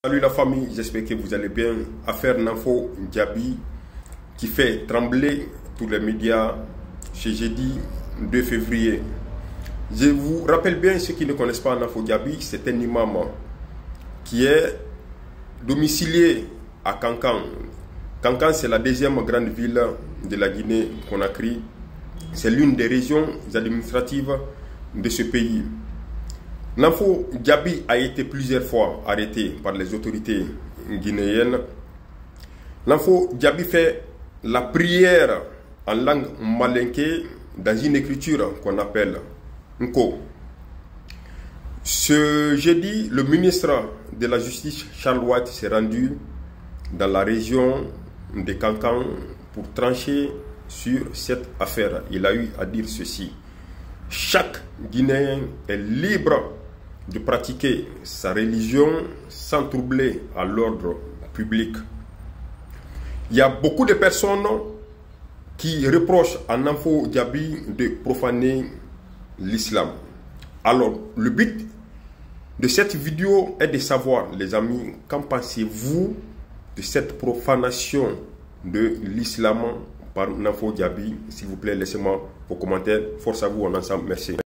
Salut la famille, j'espère que vous allez bien. Affaire Nanfo Diaby qui fait trembler tous les médias ce jeudi 2 février. Je vous rappelle bien, ceux qui ne connaissent pas Nanfo Diaby, c'est un imam qui est domicilié à Kankan. Kankan, c'est la deuxième grande ville de la Guinée-Conakry. C'est l'une des régions administratives de ce pays. Nanfo Diaby a été plusieurs fois arrêté par les autorités guinéennes. Nanfo Diaby fait la prière en langue malinké dans une écriture qu'on appelle Nko. Ce jeudi, le ministre de la Justice, Charles White, s'est rendu dans la région de Kankan pour trancher sur cette affaire. Il a eu à dire ceci: chaque Guinéen est libre de pratiquer sa religion sans troubler à l'ordre public. Il y a beaucoup de personnes qui reprochent à Nanfo Diaby de profaner l'islam. Alors, le but de cette vidéo est de savoir, les amis, qu'en pensez-vous de cette profanation de l'islam par Nanfo Diaby? S'il vous plaît, laissez-moi vos commentaires. Force à vous, on est ensemble. Merci.